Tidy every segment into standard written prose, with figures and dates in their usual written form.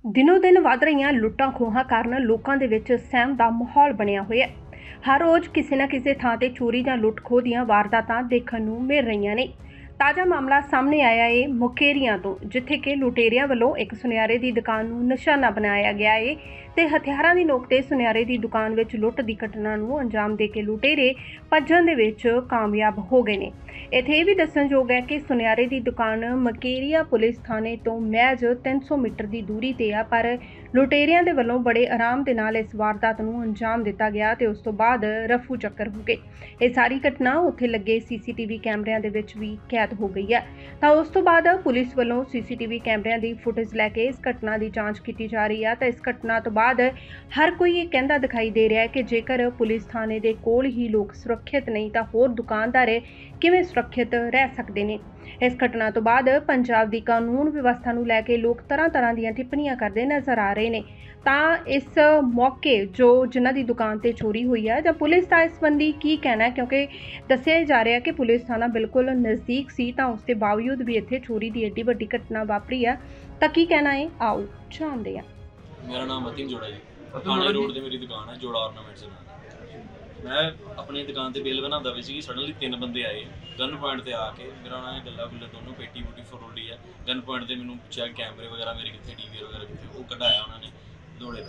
ਦਿਨੋਂ ਦਿਨ ਵੱਧ ਰਹੀਆਂ ਲੁੱਟਾਂ ਖੋਹਾਂ ਕਾਰਨ ਲੋਕਾਂ ਦੇ ਵਿੱਚ ਸਹਿਮ ਦਾ ਮਾਹੌਲ ਬਣਿਆ ਹੋਇਆ ਹੈ। ਹਰ ਰੋਜ਼ ਕਿਸੇ ਨਾ ਕਿਸੇ ਥਾਂ ਤੇ ਚੋਰੀ ਜਾਂ ਲੁੱਟ ਖੋਹ ਦੀਆਂ ਵਾਰਦਾਤਾਂ ਦੇਖਣ ਨੂੰ ਮਿਲ ਰਹੀਆਂ ਨੇ। ਤਾਜ਼ਾ ਮਾਮਲਾ ਸਾਹਮਣੇ ਆਇਆ ਹੈ ਮੁਕੇਰੀਆਂ ਤੋਂ, ਜਿੱਥੇ ਕਿ ਲੁਟੇਰਿਆਂ ਵੱਲੋਂ ਇੱਕ ਸੁਨਿਆਰੇ ਦੀ ਦੁਕਾਨ ਨੂੰ ਨਿਸ਼ਾਨਾ ਬਣਾਇਆ ਗਿਆ ਹੈ ਤੇ ਹਥਿਆਰਾਂ ਦੀ ਨੋਕ ਤੇ ਸੁਨਿਆਰੇ ਦੀ ਦੁਕਾਨ ਵਿੱਚ ਲੁੱਟ ਦੀ ਘਟਨਾ ਨੂੰ ਅੰਜਾਮ ਦੇ ਕੇ ਲੁਟੇਰੇ ਭੱਜਣ ਦੇ ਵਿੱਚ ਕਾਮਯਾਬ ਹੋ ਗਏ ਨੇ। ਇੱਥੇ ਇਹ ਵੀ ਦੱਸਣਯੋਗ ਹੈ ਕਿ ਸੁਨਿਆਰੇ ਦੀ ਦੁਕਾਨ ਮੁਕੇਰੀਆਂ ਪੁਲਿਸ ਥਾਣੇ ਤੋਂ ਮਹਿਜ਼ 300 ਮੀਟਰ ਦੀ ਦੂਰੀ ਤੇ ਆ, ਪਰ ਲੁਟੇਰਿਆਂ ਦੇ ਵੱਲੋਂ ਬੜੇ ਆਰਾਮ ਦੇ ਨਾਲ ਇਸ ਵਾਰਦਾਤ ਨੂੰ ਅੰਜਾਮ ਦਿੱਤਾ ਗਿਆ ਤੇ ਉਸ ਤੋਂ ਬਾਅਦ ਰਫੂ ਚੱਕਰ ਹੋ ਗਏ। ਇਹ ਸਾਰੀ ਘਟਨਾ ਉੱਥੇ ਲੱਗੇ ਸੀਸੀਟੀਵੀ ਕੈਮਰਿਆਂ ਦੇ ਵਿੱਚ ਵੀ ਕੈਦ ਹੋ ਗਈ ਹੈ। ਤਾਂ ਉਸ ਤੋਂ ਬਾਅਦ ਪੁਲਿਸ ਵੱਲੋਂ ਸੀਸੀਟੀਵੀ ਕੈਮਰਿਆਂ ਦੀ ਫੁਟੇਜ ਲੈ ਕੇ ਇਸ ਘਟਨਾ ਦੀ ਜਾਂਚ ਕੀਤੀ ਜਾ ਰਹੀ ਹੈ। ਤਾਂ ਇਸ ਘਟਨਾ ਤੋਂ ਬਾਅਦ ਹਰ ਕੋਈ ਇਹ ਕਹਿੰਦਾ ਦਿਖਾਈ ਦੇ ਰਿਹਾ ਹੈ ਕਿ ਜੇਕਰ ਪੁਲਿਸ ਥਾਣੇ ਦੇ ਕੋਲ ਹੀ ਲੋਕ ਸੁਰੱਖਿਅਤ ਨਹੀਂ ਤਾਂ ਹੋਰ ਦੁਕਾਨਦਾਰ ਕਿਵੇਂ ਸੁਰੱਖਿਅਤ ਰਹਿ ਸਕਦੇ ਨੇ। ਇਸ ਘਟਨਾ ਤੋਂ ਬਾਅਦ ਪੰਜਾਬ ਦੀ ਕਾਨੂੰਨ ਵਿਵਸਥਾ ਨੂੰ ਲੈ ਕੇ ਲੋਕ ਤਰ੍ਹਾਂ ਦੀਆਂ ਟਿੱਪਣੀਆਂ ਕਰਦੇ ਨਜ਼ਰ ਆ ਰਹੇ ਨੇ। ਤਾਂ ਇਸ ਮੌਕੇ ਜਿਨ੍ਹਾਂ ਦੀ ਦੁਕਾਨ ਤੇ ਚੋਰੀ ਹੋਈ ਹੈ ਜਾਂ ਪੁਲਿਸ ਦਾ ਇਸ ਸੰਬੰਧੀ ਕੀ ਕਹਿਣਾ ਹੈ, ਕਿਉਂਕਿ ਦੱਸਿਆ ਜਾ ਰਿਹਾ ਕਿ ਪੁਲਿਸ ਥਾਣਾ ਬਿਲਕੁਲ ਨਜ਼ਦੀਕ ਸੀ, ਤਾਂ ਉਸ ਦੇ ਬਾਵਜੂਦ ਵੀ ਇੱਥੇ ਚੋਰੀ ਦੀ ਏਡੀ ਵੱਡੀ ਘਟਨਾ ਵਾਪਰੀ ਹੈ। ਤਾਂ ਕੀ ਕਹਿਣਾ ਹੈ, ਆਓ ਜਾਣਦੇ ਹਾਂ। मेरा नाम अतिन जोड़ा जी, थाने रोड ते मेरी दुकान है जोड़ा ऑर्नामेंट्स। मैं अपनी दुकान ते बिल बनाता भी सी, सडनली 3 बंदे आए गन पॉइंट ते आके मेरा उन्होंने गल्ला गुल्ला दोनों पेटी पूटी फरोली है। गन पॉइंट ते मैंने पुछया कैमरे वगैरह मेरे कितने, टीवी वगैरह कितने, वो कढ़ाया उन्होंने दौड़े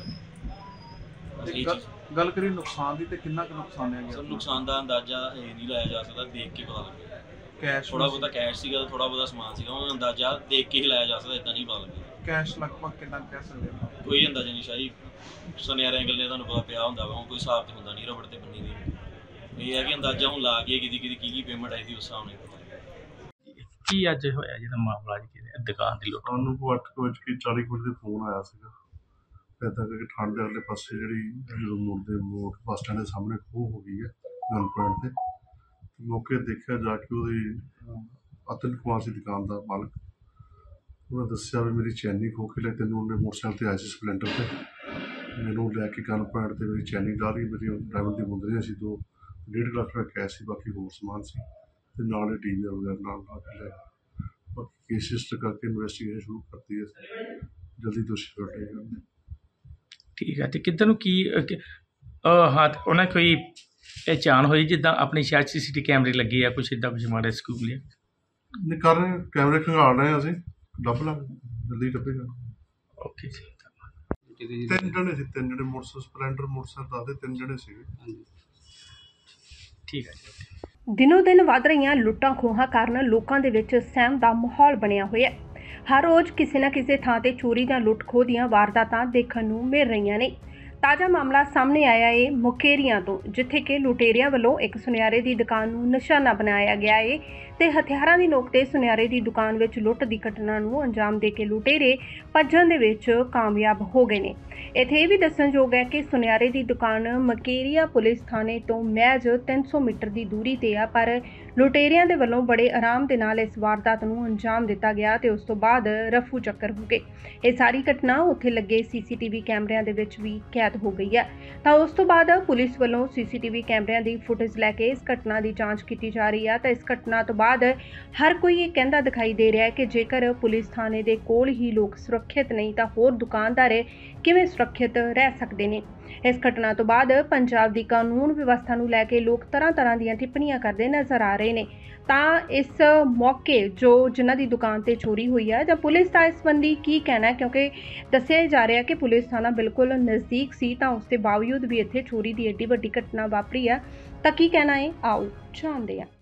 पे। गल करी नुकसान दी ते कितना क नुकसान है गया? सर नुकसान का अंदाजा ये नहीं लाया जा सकता, देख के पता लगेगा। कैश थोड़ा बहुता कैश सीगा, थोड़ा बहुता समान सीगा, वो अंदाजा देख के ही लाया जा सकता, इतना नहीं पता लगेगा। कैश लगभग कितना कह सकते हैं? कोई अंदाजा नहीं शाही, सुनियारे गल्ले तुहानूं पता पिया हुंदा वा, कोई हिसाब ते हुंदा नहीं रबड़ ते बन्नी दी। ये है कि अंदाजा हुण ला के की पेमेंट आई थी उस हिसाब नाल पता। ਕੀ ਅੱਜ ਹੋਇਆ ਜਿਹੜਾ ਮਾਮਲਾ ਜੀ ਦੁਕਾਨ ਦੀ ਲੁੱਟ? ਸਾਨੂੰ ਕੋ 8:40 ਵਜੇ ਫੋਨ ਆਇਆ ਸੀਗਾ ਇੱਦਾਂ ਕਿ ਠੰਡ ਦੇ ਅਗਲੇ ਪਾਸੇ ਜਿਹੜੀ ਮੋੜ ਬੱਸ ਸਟੈਂਡ ਦੇ ਸਾਹਮਣੇ ਖੋਹ ਹੋ ਗਈ ਹੈ ਗਨ ਪੁਆਇੰਟ ਤੇ। ਮੌਕੇ ਦੇਖਿਆ ਜਾ ਕੇ ਉਹਦੀ ਅਤਨ ਕੁਮਾਰ ਸੀ ਦੁਕਾਨ ਦਾ ਮਾਲਕ, ਉਹਨੇ ਦੱਸਿਆ ਵੀ ਮੇਰੀ ਚੈਨੀ ਖੋਹ ਕੇ ਲੈ, ਤੈਨੂੰ ਉਹਨੇ ਮੋਟਰਸਾਈਕਲ ਤੇ ਆਇਆ ਸੀ ਸਪਲੈਂਡਰ ਤੇ, ਮੈਨੂੰ ਲੈ ਕੇ ਗਨ ਪੁਆਇੰਟ ਤੇ ਮੇਰੀ ਚੈਨੀ ਡਾਹ ਲਈ, ਮੇਰੀ ਡਰਾਈਵਰ ਦੀ ਮੁੰਦਰੀਆਂ ਸੀ, 2.5 ਲੱਖ ਰੁਪਏ ਕੈਸ਼ ਸੀ, ਬਾਕੀ ਹੋਰ ਸਮਾਨ ਸੀ ਤੇ ਨਾਲ ਹੀ टीवी वगैरह ਨਾਲ ला के ले। बाकी केस रजिस्टर करके इन्वेस्टिगेशन शुरू करती है, जल्दी दोषी फड़े जाएंगे। ਠੀਕ ਹੈ, ਤੇ ਕਿੱਧਰ ਨੂੰ ਕੀ ਹੱਥ ਉਹਨਾਂ ਕੋਈ ਪਹਿਚਾਣ ਹੋਈ ਜਿੱਦਾਂ ਆਪਣੀ ਸ਼ਾਇਦ ਸੀਸੀਟੀ ਕੈਮਰੇ ਲੱਗੇ ਆ, ਕੁਛ ਇੱਦਾਂ ਕੁਛ ਮਾੜਾ ਸਕੂਲ ਲਿਆ नहीं कर रहे हैं, कैमरे खंगाल रहे हैं, असं ਲੱਭ ਲਾਂਗੇ, जल्दी ਲੱਭੇਗਾ। ਓਕੇ ਜੀ, 3 ਜਣੇ ਸੀ, 3 ਜਣੇ ਮੋਟਰਸਾਈਕਲ ਸਪਲੈਂਡਰ ਮੋਟਰਸਾਈਕਲ ਦੱਸਦੇ 3 ਜਣੇ ਸੀਗੇ। ਠੀਕ ਹੈ ਜੀ। ਦਿਨੋਂ ਦਿਨ ਵੱਧ ਰਹੀਆਂ ਲੁੱਟਾਂ ਖੋਹਾਂ ਕਾਰਨ ਲੋਕਾਂ ਦੇ ਵਿੱਚ ਸਹਿਮ ਦਾ ਮਾਹੌਲ ਬਣਿਆ ਹੋਇਆ ਹੈ। ਹਰ ਰੋਜ਼ ਕਿਸੇ ਨਾ ਕਿਸੇ ਥਾਂ ਤੇ ਚੋਰੀ ਜਾਂ ਲੁੱਟ ਖੋਹ ਦੀਆਂ ਵਾਰਦਾਤਾਂ ਦੇਖਣ ਨੂੰ ਮਿਲ ਰਹੀਆਂ ਨੇ। ਤਾਜ਼ਾ ਮਾਮਲਾ ਸਾਹਮਣੇ ਆਇਆ ਹੈ ਮੁਕੇਰੀਆਂ ਤੋਂ, ਜਿੱਥੇ ਕਿ ਲੁਟੇਰਿਆਂ ਵੱਲੋਂ ਇੱਕ ਸੁਨਿਆਰੇ ਦੀ ਦੁਕਾਨ ਨੂੰ ਨਿਸ਼ਾਨਾ ਬਣਾਇਆ ਗਿਆ ਹੈ ਤੇ ਹਥਿਆਰਾਂ ਦੀ ਨੋਕ ਤੇ ਸੁਨਿਆਰੇ ਦੀ ਦੁਕਾਨ ਵਿੱਚ ਲੁੱਟ ਦੀ ਘਟਨਾ ਨੂੰ ਅੰਜਾਮ ਦੇ ਕੇ ਲੁਟੇਰੇ ਭੱਜਣ ਦੇ ਵਿੱਚ ਕਾਮਯਾਬ ਹੋ ਗਏ ਨੇ। ਇੱਥੇ ਇਹ ਵੀ ਦੱਸਣਯੋਗ ਹੈ ਕਿ ਸੁਨਿਆਰੇ ਦੀ ਦੁਕਾਨ ਮੁਕੇਰੀਆਂ ਪੁਲਿਸ ਥਾਣੇ ਤੋਂ ਮਹਿਜ਼ 300 ਮੀਟਰ ਦੀ ਦੂਰੀ ਤੇ ਆ, ਪਰ ਲੁਟੇਰਿਆਂ ਦੇ ਵੱਲੋਂ ਬੜੇ ਆਰਾਮ ਦੇ ਨਾਲ ਇਸ ਵਾਰਦਾਤ ਨੂੰ ਅੰਜਾਮ ਦਿੱਤਾ ਗਿਆ ਤੇ ਉਸ ਤੋਂ ਬਾਅਦ ਰਫੂ ਚੱਕਰ ਹੋ ਗਏ। ਇਹ ਸਾਰੀ ਘਟਨਾ ਉੱਥੇ ਲੱਗੇ ਸੀਸੀਟੀਵੀ ਕੈਮਰਿਆਂ ਦੇ ਵਿੱਚ ਵੀ ਕੈਦ ਹੋ ਗਈ ਹੈ। ਤਾਂ ਉਸ ਤੋਂ ਬਾਅਦ ਪੁਲਿਸ ਵੱਲੋਂ ਸੀਸੀਟੀਵੀ ਕੈਮਰਿਆਂ ਦੀ ਫੁਟੇਜ ਲੈ ਕੇ ਇਸ ਘਟਨਾ ਦੀ ਜਾਂਚ ਕੀਤੀ ਜਾ ਰਹੀ ਹੈ। ਤਾਂ ਇਸ ਘਟਨਾ ਤੋਂ ਬਾਅਦ ਹਰ ਕੋਈ ਇਹ ਕਹਿੰਦਾ ਦਿਖਾਈ ਦੇ ਰਿਹਾ ਹੈ ਕਿ ਜੇਕਰ ਪੁਲਿਸ ਥਾਣੇ ਦੇ ਕੋਲ ਹੀ ਲੋਕ ਸੁਰੱਖਿਅਤ ਨਹੀਂ ਤਾਂ ਹੋਰ ਦੁਕਾਨਦਾਰ ਕਿਵੇਂ ਸੁਰੱਖਿਅਤ ਰਹਿ ਸਕਦੇ ਨੇ। ਇਸ ਘਟਨਾ ਤੋਂ ਬਾਅਦ ਪੰਜਾਬ ਦੀ ਕਾਨੂੰਨ ਵਿਵਸਥਾ ਨੂੰ ਲੈ ਕੇ ਲੋਕ ਤਰ੍ਹਾਂ ਦੀਆਂ ਟਿੱਪਣੀਆਂ ਕਰਦੇ ਨਜ਼ਰ ਆ ਰਹੇ ਨੇ। ਤਾਂ ਇਸ ਮੌਕੇ ਜਿਨ੍ਹਾਂ ਦੀ ਦੁਕਾਨ ਤੇ ਚੋਰੀ ਹੋਈ ਹੈ ਜਾਂ ਪੁਲਿਸ ਦਾ ਇਸ ਸੰਬੰਧੀ ਕੀ ਕਹਿਣਾ ਹੈ, ਕਿਉਂਕਿ ਦੱਸਿਆ ਜਾ ਰਿਹਾ ਕਿ ਪੁਲਿਸ ਥਾਣਾ ਬਿਲਕੁਲ ਨਜ਼ਦੀਕ ਸੀ, ਤਾਂ ਉਸ ਦੇ ਬਾਵਜੂਦ ਵੀ ਇੱਥੇ ਚੋਰੀ ਦੀ ਏਡੀ ਵੱਡੀ ਘਟਨਾ ਵਾਪਰੀ ਹੈ। ਤਾਂ ਕੀ ਕਹਿਣਾ ਹੈ, ਆਓ ਜਾਣਦੇ ਹਾਂ।